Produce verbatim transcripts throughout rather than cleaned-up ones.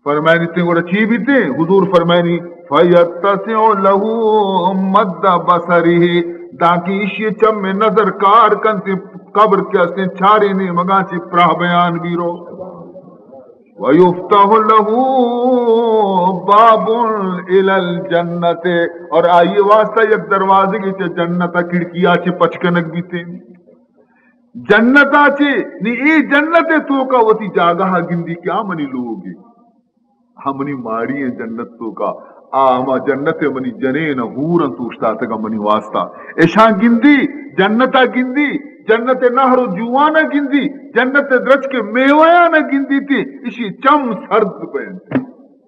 فرمائنی تے گوڑا چی بھی تے حضور فرمائنی فَيَتَّسِعُ لَهُ مَدَّ بَصَرِهِ تاکہ اسی چم میں نظر کار کنتے قبر کے اسے چھارے نے مگا چی پراہ بیان بھی رو وَيُفْتَحُ لَهُ بَابٌ إِلَى الْجَنَّةِ اور آئیے واسطہ یک دروازے کی چے جنتا کھڑکیا چے پچکنک بھی تے جنتا چے نی ای جنت تو کا وتی جاگہ گندی کیا منی لوگے ہمنی ماری ہیں جنت تو کا آما جنت منی جنین ہورن توشتا تگا منی واسطہ ایشان گندی جنتا گندی جنت نہر جوانا گندی جنت درج کے میویانا گندی تھی اسی چم سرد پہنتے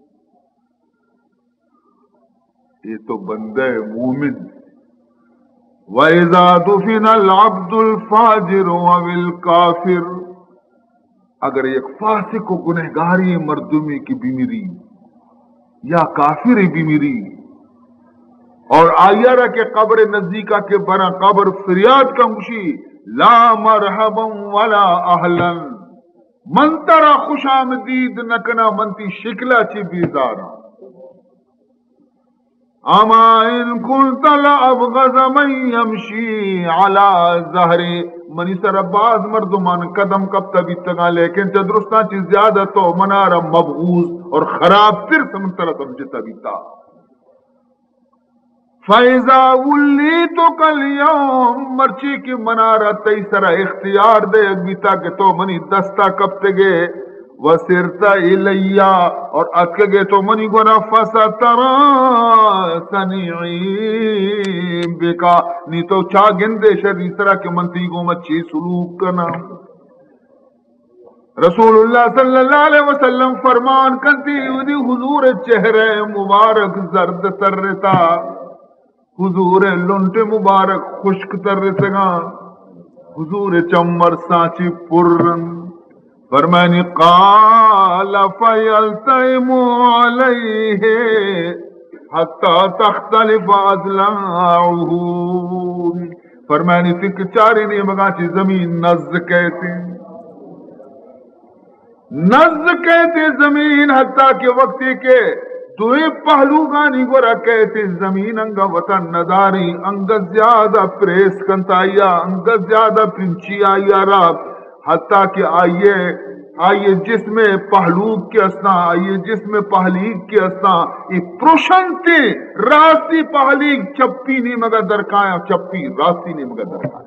یہ تو بندہ مومن وَإِذَا دُفِنَ الْعَبْدُ الْفَاجِرُ وَالْكَافِرُ اگر ایک فاسق و گنہگاری مردمی کی بیمری یا کافر بیمری اور آئیارہ کے قبر نزدیکہ کے بنا قبر فریاد کا مشی لا مرحبا ولا اہلا من ترا خوش آمدید نکنا منتی شکلہ چی بیزارا اما ان کنت لابغض من یمشی علی ظہری منی سر باز مردمان قدم کب تبھی تگا لیکن چدرستان چیز زیادہ تو منارا مبغوز اور خراب تر سمترہ سمجھتا بھی تا فَإِذَا وُلِّيتُكَ الْيَوْمَ مرچی کی منارا تیسرا اختیار دے اگبیتا کہ تو منی دستا کب تگے وَسِرْتَ إِلَيَّا اور اتکگے تو منی گنا فَسَتَرَا سَنِعِي بِكَا نی تو چا گندے شر اس طرح کے منتی گو مچی سلوک کرنا رسول اللہ صلی اللہ علیہ وسلم فرمان کرتی ودی حضور چہرے مبارک زرد تر رتا حضور لنٹ مبارک خشک تر رتگا حضور چمر سانچی پرن فرمانی قال فیلتئم علیہ حتی تختلف اضلاعہ فرمانی تک چاری نہیں مگا چی زمین نزد کہتے نزد کہتے زمین حتی کہ وقتی کے دوئے پہلو گانی گورا کہتے زمین انگا وطن نداری انگا زیادہ پریس کنتایا انگا زیادہ پنچی آیا راب حتیٰ کہ آئیے آئیے جس میں پہلوک کے اسنا آئیے جس میں پہلیگ کے اسنا یہ پروشنتی راستی پہلیگ چپی نہیں مگا درکایا چپی راستی نہیں مگا درکایا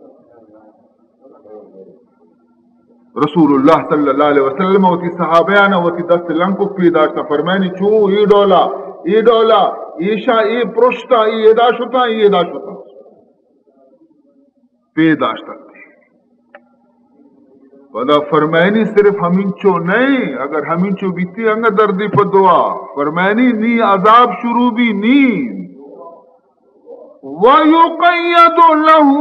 رسول اللہ صلی اللہ علیہ وسلم وتی صحابیانا وتی دست لنکو پیداشتا فرمینی چو ای ڈولا ای ڈولا ایشا ای پروشتا ای اداشتا ای اداشتا پیداشتا ودا فرمینی صرف ہمینچو نہیں اگر ہمینچو بیتی انگا دردی پر دعا فرمینی نی عذاب شروع بھی نی وَيُقَيَّدُ لَهُ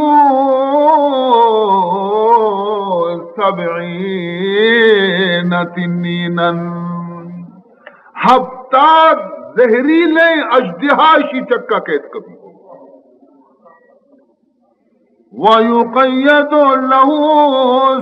سَبْعِينَ تِنِّينًا ہفتاد زہریلے اجدہاشی چکا قید کبھی وَيُقَيَّدُ لَهُ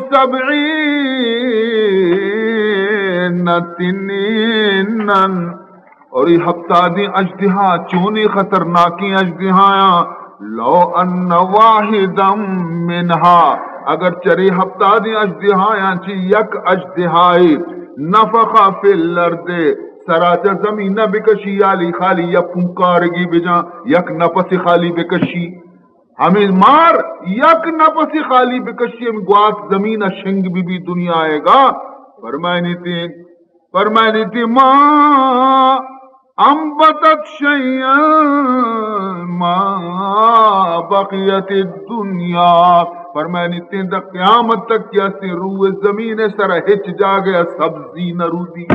سَبْعِينَ تِنِّينًا اور یہ ہفتادی اجدہا چونی خطرناکی اجدہایاں لو ان واحدم منہا اگر چری ہفتادی اجدہایاں چی یک اجدہائی نفخا فی الارد سراچ زمین بکشی یالی خالی یا پنکارگی بجا یک نفس خالی بکشی ہمیں مار یک نفس خالی بکشی ہم گواک زمین شنگ بھی بھی دنیا آئے گا فرمائنی تھی فرمائنی تھی ماں انبتت شیئا ما بقیت الدنیا فرمائنی تین دا قیامت تک کیا سی روح زمین سر ہچ جا گیا سبزی نہ رو دی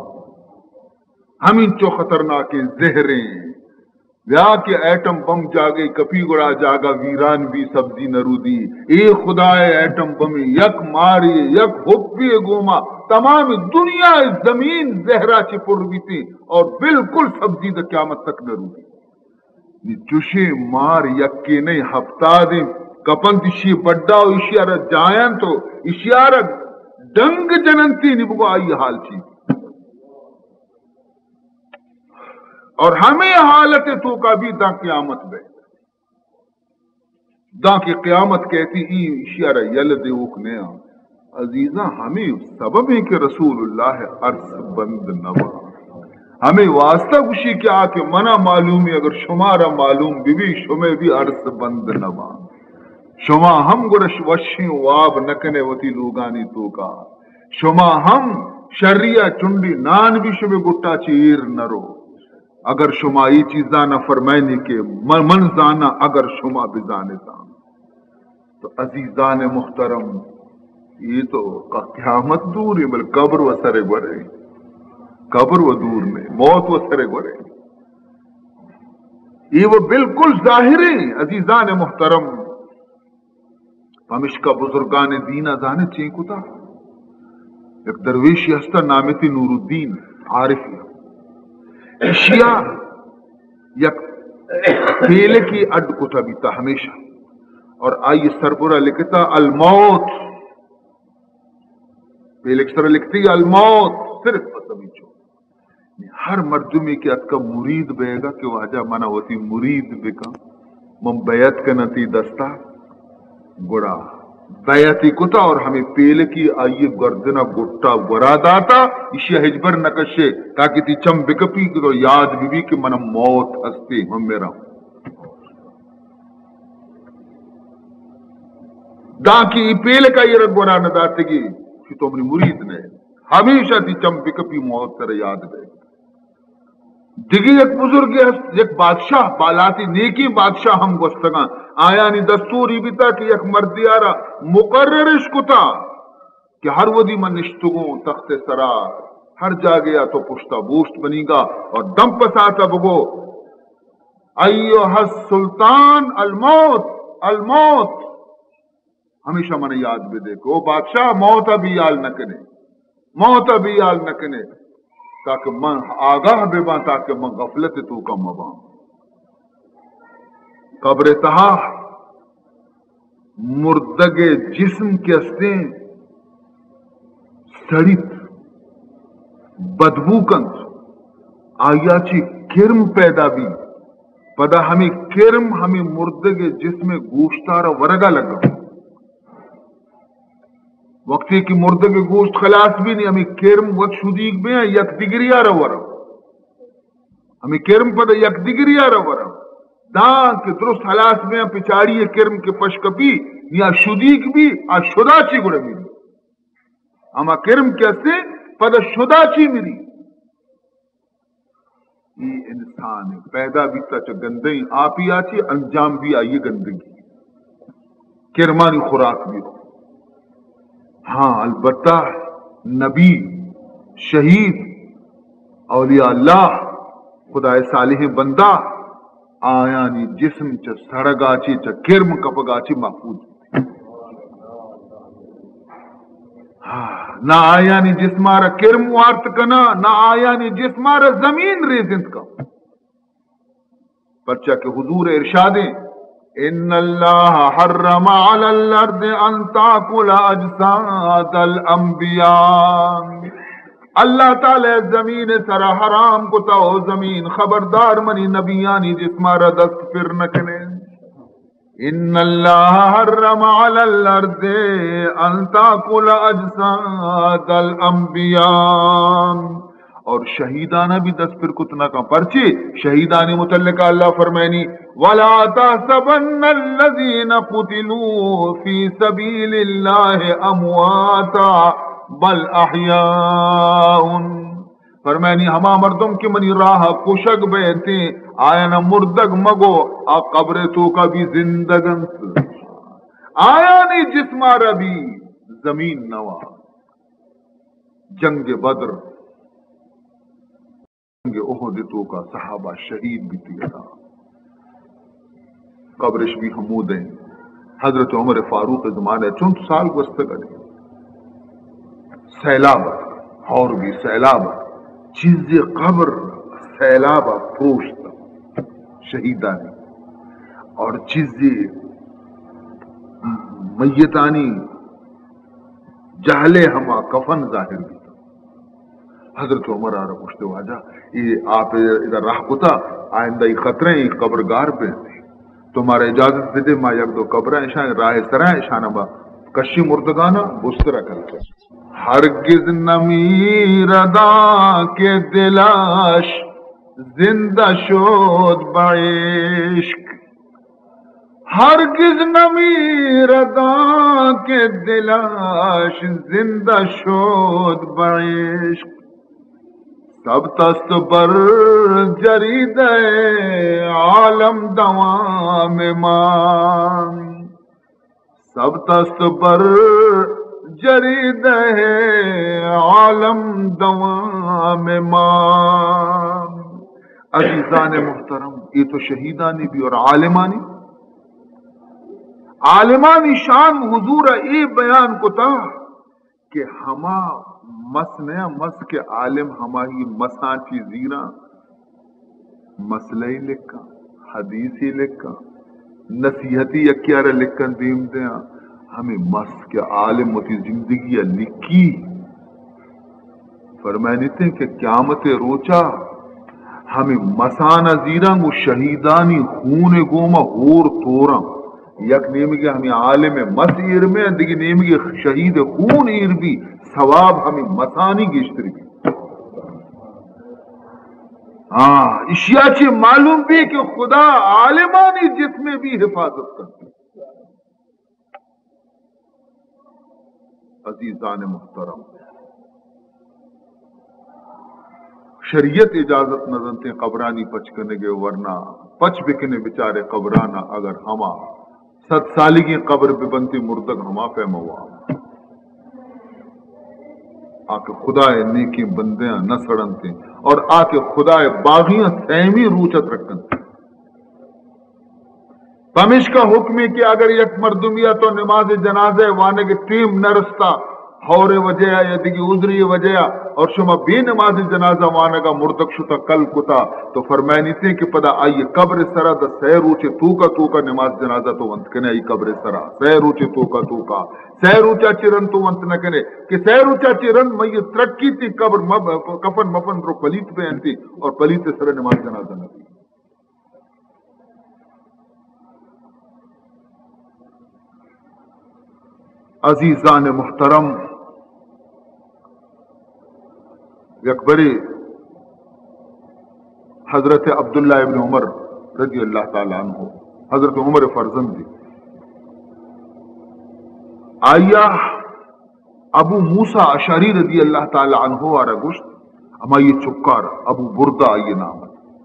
ہمیں چو خطرناک زہریں ویا کہ ایٹم بم جاگے کپی گڑا جاگا ویران بھی سبزی نہ رو دی اے خدا ایٹم بم یک ماری یک حبی گوما تمام دنیا زمین زہرا چپر بھی تھی اور بالکل سبزی دا قیامت تک نہ رو دی چوشے مار یکی نہیں ہفتہ دیں کپن تشی بڑا و اشیارہ جائن تو اشیارہ ڈنگ جننتی نبگو آئی حال چی اور ہمیں حالت تو کا بھی دا قیامت بے دا کی قیامت کہتی ای اشیارہ یلد اوکنے عزیزاں ہمیں سبب ہے کہ رسول اللہ عرض بند نوا ہمیں واسطہ گوشی کیا کہ منع معلومی اگر شمارا معلوم بھی بھی شمیں بھی عرض بند نوا شما ہم گرش وشی واب نکنے وتی لوگانی تو کا شما ہم شریعہ چنڈی نان بھی شما گٹا چیر نرو اگر شما یہ چیزاں نہ فرمائنی کے من زانا اگر شما بزانے زانا تو عزیزان محترم یہ تو قیامت دور ہے بل قبر و سرے گورے قبر و دور میں موت و سرے گورے یہ وہ بالکل ظاہر ہے عزیزان محترم ہمش کا بزرگان دین ازانے چین کو تھا ایک درویشی ہستا نامی تھی نور الدین عارفی اشیاء یک پیلے کی اڈ کو تھا بیتا ہمیشہ اور آئیے سربرہ لکھتا الموت پیلے کی سربرہ لکھتی الموت صرف پسمی چھو ہر مردمی کی ات کا مرید بے گا کہ واجہ منا ہوتی مرید بکا من بیعت کنتی دستا گڑا بیعتی کتا اور ہمیں پیلے کی آئیے گردنہ گٹا ورا داتا اسی حجبر نکشے تاکہ تی چم بکپی تو یاد بھی بھی کہ من موت ہستے ہم میرا دا کی پیلے کا یہ رگ ورا نہ داتے گی کہ تو اپنی مرید نے ہمیشہ تی چم بکپی موت تر یاد دے دیگی ایک بزرگ ایک بادشاہ بالاتی نیکی بادشاہ ہم گستگاں آیا نی دستوری بھی تا کہ ایک مردیارا مقررش کتا کہ ہر ودی من نشتگوں تخت سرا ہر جا گیا تو پشتا بوشت بنی گا اور دم پساتا بگو ایوہ السلطان الموت الموت ہمیشہ من یاد بھی دیکھو بادشاہ موت بھی یال نہ کنے موت بھی یال نہ کنے تاکہ من آگاہ بے باں تاکہ من غفلت تو کا مباں قبر تہا مردگ جسم کے استیں سڑیت بدبو کند آیا چی کرم پیدا بھی پدا ہمیں کرم ہمیں مردگ جسم گوشتارا ورگا لگا وقتی کی مردگ گوشت خلاص بھی نہیں ہمیں کرم وقت شدیق بھی ہیں یک دگری آ رہا ورم ہمیں کرم پدا یک دگری آ رہا ورم دان کے درست خلاص میں پچاڑی کرم کے پشکپی یا شدیق بھی آ شدا چی گڑا میری اما کرم کیسے پدا شدا چی میری یہ انسان پیدا بھی تا چا گندگی آپ ہی آچی انجام بھی آئیے گندگی کرمانی خوراک بھی ہو ہاں البتہ نبی شہید اولیاء اللہ خدا صالح بندہ آیا نی جسم چا سڑگاچی چا کرم کپگاچی محفوظ نہ آیا نی جسمارا کرم وارت کنا نہ آیا نی جسمارا زمین ریزند کا پرچہ کہ حضور ارشادیں ان اللہ حرم علی الارض ان تاکل اجساد الانبیاء اللہ تعالی زمین سرا حرام کو تا زمین خبردار منی نبیانی جسمارا دست پھر نکنے ان اللہ حرم علی الارض ان تاکل اجساد الانبیاء اور شہیدانہ بھی دس پر کتنا کا پرچے شہیدانی متعلقہ اللہ فرمائنی وَلَا تَحْسَبَنَّ الَّذِينَ قُتِلُوا فِي سَبِيلِ اللَّهِ أَمْوَاتًا بَلْ أَحْيَاءٌ فرمائنی ہما مردم کی منی راہ کشک بیتے آیا نا مردگ مگو آ قبر تو کا بھی زندگن آیا نہیں جسمارا بھی زمین نوا جنگ بدر احد تو کا صحابہ شہید بھی تھا قبرش بھی حمود ہیں حضرت عمر فاروق زمانے چند سال گزشتہ کرے سیلاب اور بھی سیلاب چیز قبر سیلاب پروشتا شہیدانی اور چیز میتانی جہلے ہما کفن ظاہر بھی حضرت عمر آ رہا پوچھتے واجہ یہ آپ ادھر راہ کتا آئندہ خطرے قبرگار پہ تمہارا اجازت دے دے ما یک دو قبریں اشان راہ سرائیں اشانہ با کشی مردگانا بسترہ کرتا ہرگز نمیردا کے دلاش زندہ شد بعشق ہرگز نمیردا کے دلاش زندہ شد بعشق سب تست بر جرید عالم دوام مان سب تست بر جرید عالم دوام مان عزیزان محترم یہ تو شہیدانی بھی اور عالمانی عالمانی شان حضور ای بیان کو تھا کہ ہما مس نیا مس کے عالم ہماری مساں چی زیرہ مسئلہ لکھا حدیثی لکھا نصیحتی یکیارہ لکھن دیم دیا ہمیں مس کے عالم ہوتی زندگی لکھی فرمائنیتے ہیں کہ قیامت روچا ہمیں مسانہ زیرہ وہ شہیدانی خون گوما اور تورا یک نیمگی ہمیں عالم مس ایر میں دیکھ نیمگی شہید خون ایر بھی ثواب ہمیں مسانی گشتر بھی ہاں اشیاء چی معلوم بھی کہ خدا عالمانی جس میں بھی حفاظت کرتے عزیزان محترم شریعت اجازت نظرتے قبرانی پچ کرنے گے ورنہ پچ بکنے بچارے قبرانہ اگر ہما ست سالی کی قبر پہ بنتی مردگ ہما پہ موا آکے خدا نیکی بندیاں نہ سڑنتے اور آکے خدا باغیاں سیمی روچت رکھن پمش کا حکم ہے کہ اگر یک مردمیہ تو نماز جنازہ وانے کے ٹیم نہ رستا ہورے وجہ یا دیگی عذری وجہ اور شما بے نماز جنازہ وانے کا مردک شتا کل کتا تو فرمائنی تھے کہ پدا آئیے قبر سرا دا سہ روچے تو کا تو کا نماز جنازہ تو ونت کنے آئی قبر سرا سہ روچے تو کا تو کا سہ روچا چرن تو ونت نہ کنے کہ سہ روچا چرن میں یہ ترکی تھی قبر مب کفن مفن رو پلیت پہ انتی اور پلیت سرا نماز جنازہ نہ تھی عزیزان محترم اکبری حضرت عبداللہ ابن عمر رضی اللہ تعالیٰ عنہ حضرت عمر فرزند دی آیا ابو موسیٰ اشعری رضی اللہ تعالیٰ عنہ آرہ گشت اما یہ چکار ابو بردہ آئیے نام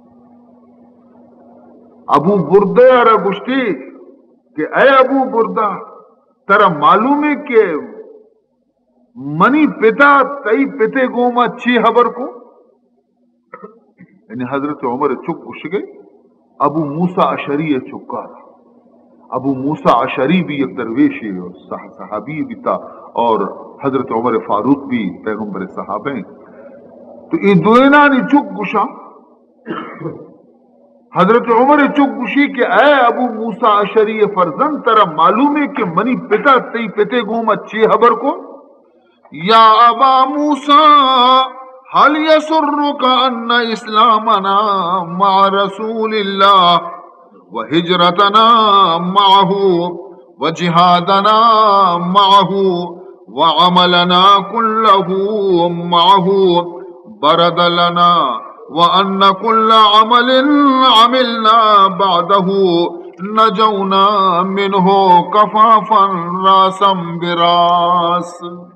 ابو بردہ آرہ گشتی کہ اے ابو بردہ ترہ معلوم ہے کہ منی پتا تئی پتے گوما چی خبر کو یعنی حضرت عمر چک گش گئے ابو موسیٰ اشعری چکا ابو موسیٰ اشعری بھی ایک درویش ہے اور صحابی بھی تھا اور حضرت عمر فاروق بھی پیغمبر صحابہ ہیں تو یہ دوینانی چک گشا حضرت عمر چک گشی کہ اے ابو موسیٰ اشعری فرزند ترہ معلوم ہے کہ منی پتا تئی پتے گوما چی خبر کو یا ابا موسیٰ حل یسرک ان اسلامنا مع رسول اللہ وہجرتنا معه وجہادنا معه وعملنا كله معه برد لنا وان كل عمل عملنا بعده نجونا منه کفافا راسا براس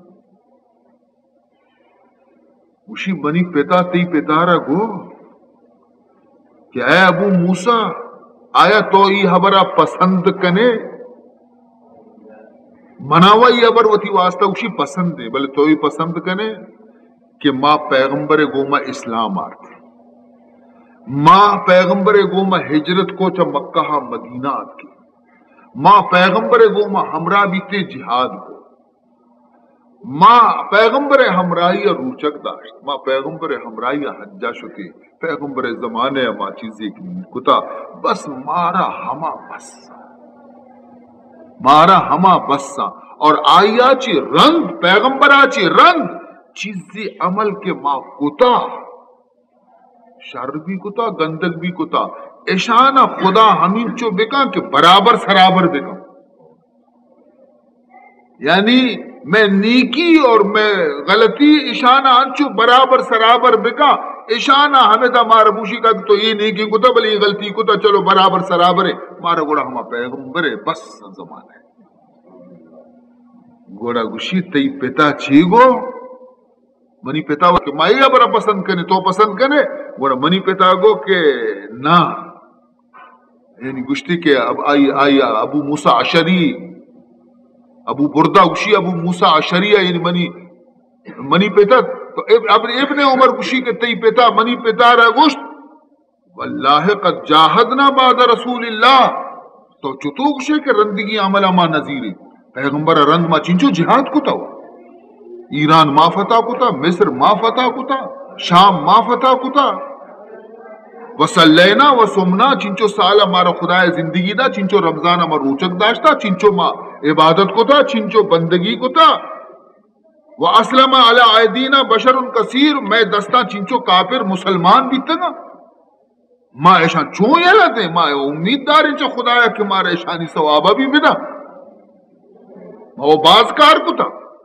اسی بنی پیتا تی پیتارا گو کہ اے ابو موسیٰ آیا تو ای حبرہ پسند کنے مناوا ای حبر وطی واسطہ اسی پسند ہے بلے تو ای پسند کنے کہ ماں پیغمبر گوما اسلام آتے ماں پیغمبر گوما ہجرت کو چا مکہ مدینہ آتی ماں پیغمبر گوما ہمراہ بیتے جہاد کو ماں پیغمبر ہمراہی روچک داشت ماں پیغمبر ہمراہی حجہ شکے پیغمبر زمانے ماں چیزیں کی کتا بس مارا ہما بس مارا ہما بسا اور آیا چی رنگ پیغمبر آچی رنگ چیزی عمل کے ما کتا شر بھی کتا گندگ بھی کتا اشانہ خدا ہمین چو بکا کہ برابر سرابر بکا یعنی میں نیکی اور میں غلطی اشانہ انچو برابر سرابر بکا اشانہ ہمیں دا مارا بوشی کا تو یہ نیکی کتا بلی یہ غلطی کتا چلو برابر سرابر ہے مارا گوڑا ہما پیغمبر ہے بس زمان ہے گوڑا گوشی تی پتا چی گو منی پتا ہوا کہ مائی برا پسند کرنے تو پسند کرنے گوڑا منی پتا گو کہ نا یعنی گوشتی کہ اب آئی آئی ابو موسیٰ عشری ابو بردہ گوشی ابو موسیٰ عشری یعنی منی منی پتا تو اب ابن عمر گوشی کہ تی پتا منی پتا رہا گوشت واللہ قد جاہدنا بعد رسول اللہ تو چطو گوشے کہ رندگی عملہ ما نظیری پیغمبر رند ما چنچو جہاد کتا ہوا ایران ما فتح کتا مصر ما فتح کتا شام ما فتح کتا وصلینا وصمنا چنچو سالہ مارا خدا زندگی دا چنچو رمضان ما روچک داشتا چنچو ما عبادت کتا چنچو بندگی کتا واسلم علی عیدینا بشر کثیر میں دستا چنچو کافر مسلمان بھی تنا ما ایشان چون یہ لتے ما امید دار انچو خدایا کہ مارا ایشانی ثوابہ بھی بنا وہ باز کار کتا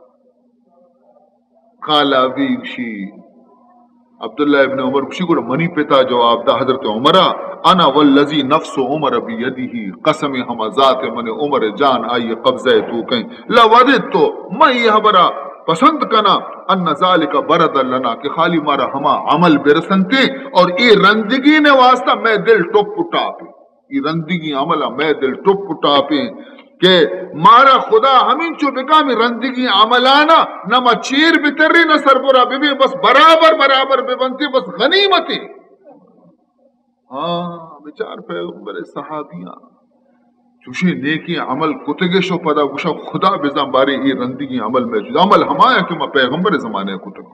قالا بیشی عبداللہ ابن عمر کشی کو منی پتا جواب دا حضرت عمرہ انا والذی نفس عمر بیدیہی قسم ہما ذات من عمر جان آئی قبضہ تو کہیں لودت تو میں یہ برا پسند کنا ان ذالک برد لنا کہ خالی مارا ہما عمل برسنتے اور ای رندگی نے واسطہ میں دل ٹوپ اٹھا پہ ای رندگی عملہ میں دل ٹوپ اٹھا پہ کہ مارا خدا ہمیں چو بکامی رندگی عملانا نما چیر بتری نہ سربرا بی بی بس برابر برابر بے بنتی بس غنیمتی ہاں بچار پیغمبر صحابیاں چوشی نیکی عمل کتگے شو پدا گوشا خدا بزن باری ای رندگی عمل میں جو عمل ہمایا کہ میں پیغمبر زمانے کتگ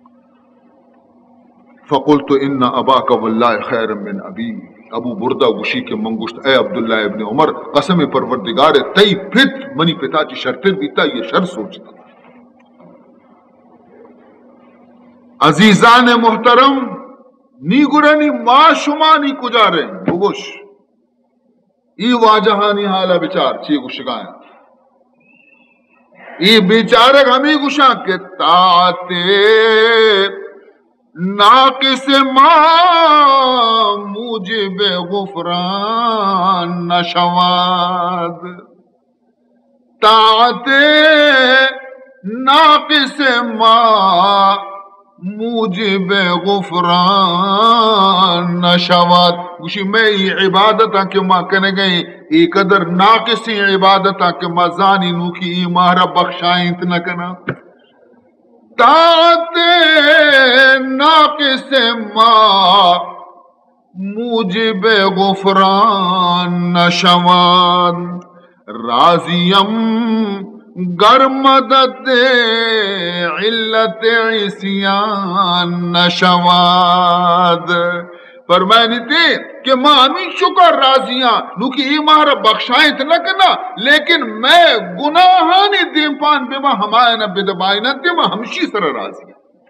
فقلت ان اباک واللہ خیر من ابی ابو بردہ گوشی کے منگوشت اے عبداللہ ابن عمر قسم پروردگار تی پھت منی پتا چی شرطیں بیتا یہ شر سوچتا عزیزان محترم نی گرانی ما شما نی کجا رہے بگوش ای واجہانی حالا بچار چی گوشگائیں ای بیچارک ہمیں گوشاں کہ تاتے ناقص ما موجب غفران نشواد طاعت ناقص ما موجب غفران نشواد گوشی میں یہ عبادتاں کہ ماں کہنے گئے ای قدر ناقصی عبادتاں کہ ماں زانی نو کی ای مارا بخشائیں اتنا کنا طاعت ناقص ما موجب غفران نشواد راضیم گر مدد علت عصیان نشواد فرمائنی تھے کہ ماں ہمیں شکر راضیاں نوکی ای مارا بخشائیں نہ کرنا لیکن میں گناہانی دیم پان بے ماں ہمائے نہ بدبائینا دے ماں ہمشی سر راضیاں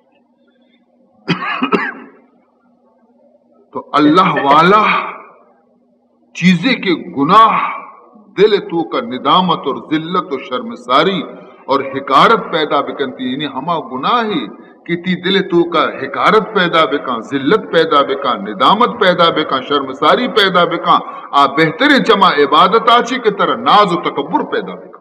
تو اللہ والا چیزیں کے گناہ دل تو کا ندامت اور ذلت و شرمساری اور حکارت پیدا بکنتی یعنی ہما گناہ ہی کہ تی دل تو کا حکارت پیدا بکاں ذلت پیدا بکاں ندامت پیدا بکاں شرمساری پیدا بکاں آ بہتر جمع عبادت آچی کہ طرح ناز و تکبر پیدا بکاں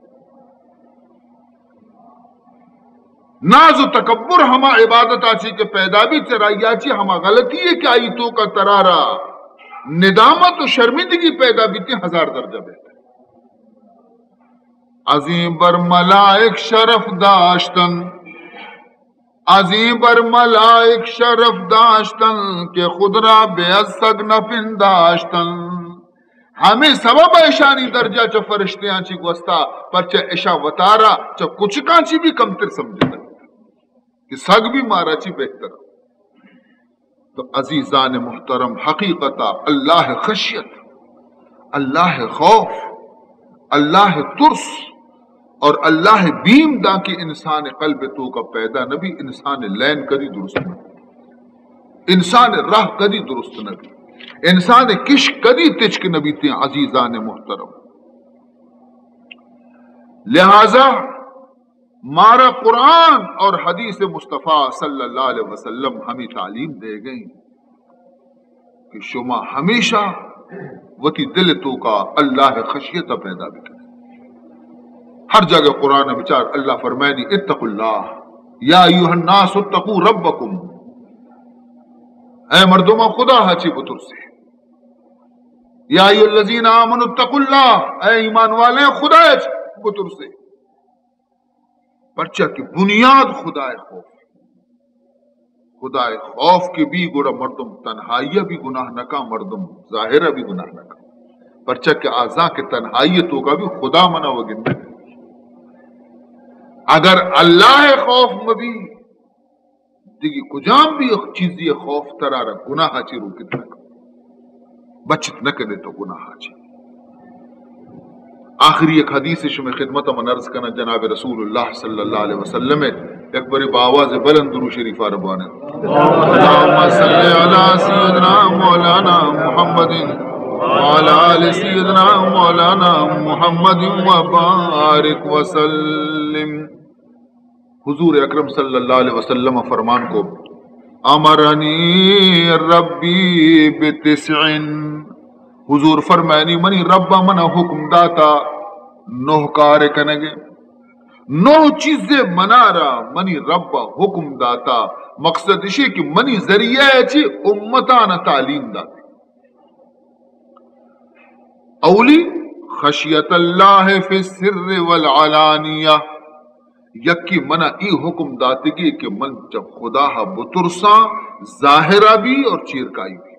ناز و تکبر ہما عبادت آچی کے پیدا بھی چرائی آچی ہما غلطی ہے کہ آئی تو کا ترارا ندامت و شرمندگی پیدا بھی تھی ہزار درجہ بہتر عظیم بر ملائک شرف داشتن عظیم بر ملائک شرف داشتن کہ خود را بے ازسگ نفن داشتن ہمیں سبب ایشانی درجہ چا فرشتیاں چی گوستا پر چا ایشا وطارا چا کچھ کانچی بھی کمتر سمجھتا کہ سگ بھی مارا چی بہتر تو عزیزان محترم حقیقتا اللہ خشیت اللہ خوف اللہ ترس اور اللہ بیم دا کہ انسان قلب تو کا پیدا نبی انسان لین کدی درست نہ انسان راہ کدی درست نہ انسان کش کدی تچک نبی تے عزیزان محترم. لہذا مارا قرآن اور حدیث مصطفیٰ صلی اللہ علیہ وسلم ہمیں تعلیم دے گئی کہ شما ہمیشہ وتی دل تو کا اللہ خشیت پیدا بھی کرے. ہر جگہ قرآن بچار اللہ فرمائے اتقوا اللہ یا ایھا الناس اتقوا ربکم، اے مردما خدا ہچی بطر سے، یا ایھا الذین آمنوا اتقوا اللہ، اے ایمان والے خدا ہچ بطر سے. پرچہ کی بنیاد خدا خوف، خدا خوف کے بھی گوڑا مردم تنہائیہ بھی گناہ نکا، مردم ظاہرہ بھی گناہ نکا. پرچہ کے اعضاء کے تنہائیتوں کا بھی خدا منع وگن. اگر اللہ خوف مبی دیگی کجام بھی چیزی خوف ترارا گناہ چی روکت نکا، بچت نکنے تو گناہ چی. آخری ایک حدیث شمی خدمت من عرض کرنا جناب رسول اللہ صلی اللہ علیہ وسلم ایک بڑی باواز بلند درود شریف ربانے. اللہم صلی علی سیدنا مولانا محمد وعلی آل سیدنا مولانا محمد وبارک وسلم. حضور اکرم صلی اللہ علیہ وسلم فرمان کو امرنی ربی بتسعن، حضور فرمانی منی ربا منا حکم داتا نوہ کار کنگے، نوہ چیزیں منارا منی ربا حکم داتا. مقصد اسی کہ منی ذریعہ چی امتانا تعلیم داتے. اولی خشیت اللہ فی السر والعلانیہ، یکی منا ای حکم داتے گی کہ من جب خدا بترساں ظاہرہ بھی اور چیرکائی بھی.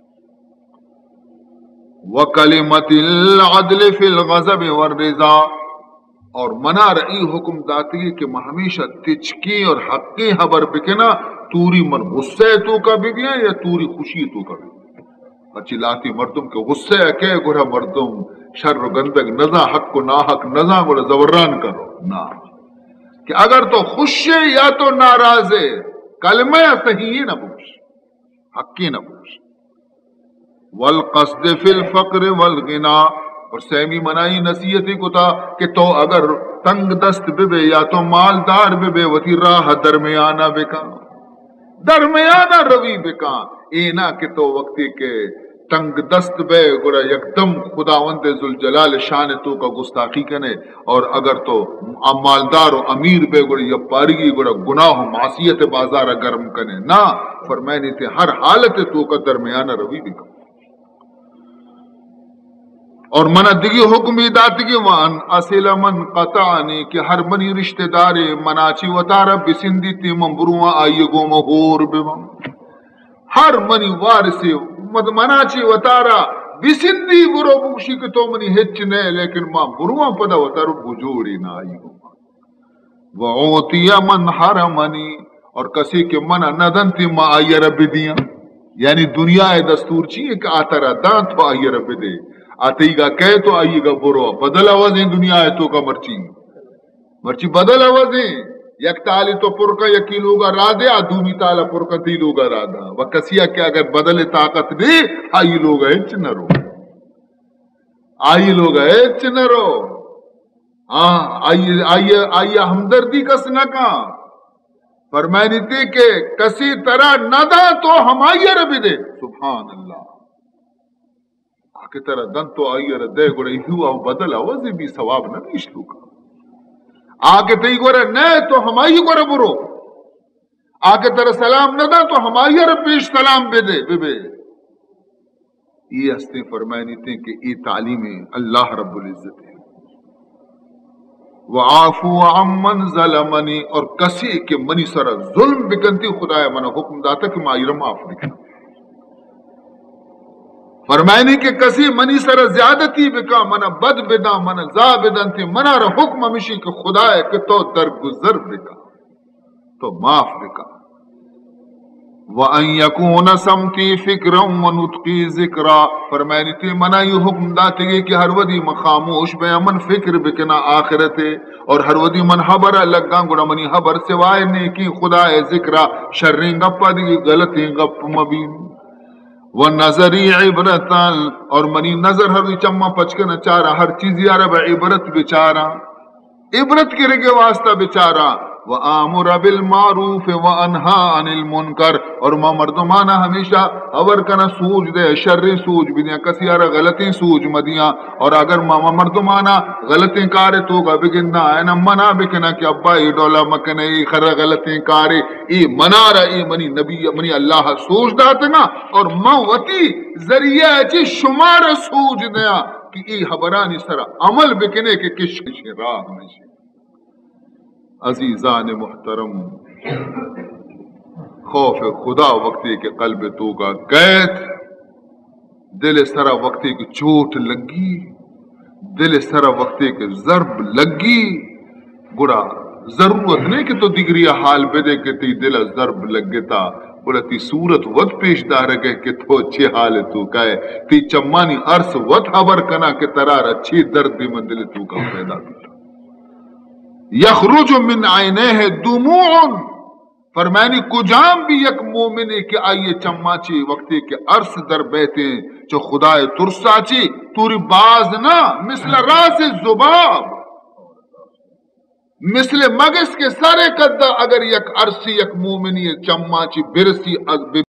وَكَلِمَةِ الْعَدْلِ فِي الْغَضَبِ وَالرِّضَا، اور منا رئی حکم داتی ہے کہ میں ہمیشہ تچکی اور حقی خبر بکنا توری من غصے تو کا بھی بھی یا توری خوشی تو کا بھی. اچھی لاتی مردم کے غصے کہ گرہ مردم شر و گندگ نزا حق کو نا حق نزا گرہ زوران کرو نا، کہ اگر تو خوش ہے یا تو ناراض ہے کلمہ صحیح نہ بوش حقی نہ بوش. والقصد فی الفقر والغنا، اور سیمی منائی نصیحتی کو تھا کہ تو اگر تنگ دست بے بے یا تو مالدار بے بے وتی راہ درمیانہ بکا، درمیانہ روی بکا. اینا کہ تو وقتی کے تنگ دست بے گوڑا یکدم خداوند ذوالجلال شان تو کا گستاخی کنے، اور اگر تو مالدار و امیر بے گوڑا یا پارگی گوڑا گناہ و معصیت بازار گرم کنے نا. فرمائنی تھے ہر حالت تو کا درمیانہ روی بکا. اور منہ دگی حکمی داتگی وان اصل من قطعنی، کہ ہر منی رشتہ دارے مناچی وطارہ بسندی تی ممبروان آئی گو مہور بیوان. ہر منی وارسی مناچی وطارہ بسندی برو بوشی کہ تو منی ہچ نہیں لیکن ماں بروان پدا وطارہ بجوڑی نہ آئی گو. وعوتی من حرمنی، اور کسی کے منع ندن تی ماں آئی رب دیا، یعنی دنیا دستور چیئے کہ آتا را دان تو آئی رب دے، آتے گا کہے تو آئیے گا برو بدل آوازیں دنیا ہے تو کا مرچی مرچی بدل آوازیں یک تالی تو پرکا یکی لوگا را دے آدومی تالا پرکا تی لوگا را دا و کسیا کہ اگر بدل طاقت دے آئی لوگا اچ نہ رو آئی لوگا اچ نہ رو آئی ہمدردی کس نہ کہاں. فرمائنی تھی کہ کسی طرح نہ دا تو ہم آئیے ربی دے. سبحان اللہ، کہ طرح دن تو آئیے ردے گوڑا ہوا بدل آوازی بھی ثواب نہ نیشتو کا. آکے تی گوڑا نئے تو ہمائی گوڑا برو، آکے طرح سلام نہ دا تو ہمائی رب پیش سلام بے دے بے بے. یہ ہستے فرمائنی تھے کہ یہ تعلیم اللہ رب العزت ہے. وعافو عمن ظلمنی، اور کسی کے منی سر ظلم بکنتی خدای منہ حکم داتا کہ مائی رم معاف بکنا. فرمائنی کہ کسی منی سر زیادتی بکا منہ بد بدا منہ زا بدنتی منہ را حکم ہمشی کہ خدا ہے کہ تو درگزر بکا تو معاف بکا. وَأَن يَكُونَ سَمْتِي فِكْرًا وَنُطْقِي ذِكْرًا، فرمائنی تی منع یہ حکم داتے گے کہ ہر ودی من خاموش بیا من فکر بکنا آخرت اور ہر ودی من حبر لگا گڑا منی حبر سوائے نیکی خدا ذکرہ شریں گپا دی غلطیں گپ مبین وَنَظَرِي عِبْرَةً اور منی نظر ہر چما پچکن چارا ہر چیز یارا عبرت بچارا عبرت کے رگے واسطہ بچارا وَآمُرَ بِالْمَعْرُوفِ وَأَنْهَا عَنِ الْمُنْكَرِ اور ما مردمانا ہمیشہ اور کنا سوج دے شر سوج بھی دیا کسی آرہ غلطیں سوج مدیاں اور اگر ما مردمانا غلطیں کارے تو گا بگننا اینا منا بکنا کہ ابا ای ڈولا مکنے ای خر غلطیں کارے ای منا رہا ای منی نبی منی اللہ سوج داتے نا اور ما وطی ذریعہ چی شمار سوج دیا کہ ای حبرانی سر عمل بکنے کے کش کش راہ نشی عزیزان محترم خوف خدا وقتی کے قلب تو کا قید دل سرا وقتی کی چوٹ لگی دل سرا وقتی کے ضرب لگی گڑا ضرورت نہیں کہ تو دیگری حال بے دے کہ تی دل ضرب لگتا بولا تی صورت ود پیش دار گئے کہ تو اچھے حال تو کہے تی چمانی عرص ود خبر کنا کہ ترار اچھی درد بھی من دل تو کا پیدا کیا یخرج من عینیہ دموع فرمانی کجام بھی یک مومنے کے آئیے چماچی وقتی کے عرص در بیتے جو خدا ترساچی توری باز نہ مثل راس زباب مثل مگس کے سارے قدہ اگر یک عرصی یک مومنی چماچی برسی